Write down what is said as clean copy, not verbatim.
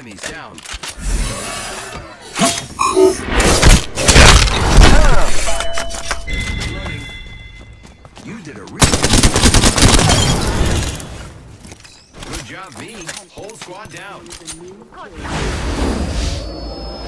Enemies down. Reloading. You did a really good job, V. Whole squad down.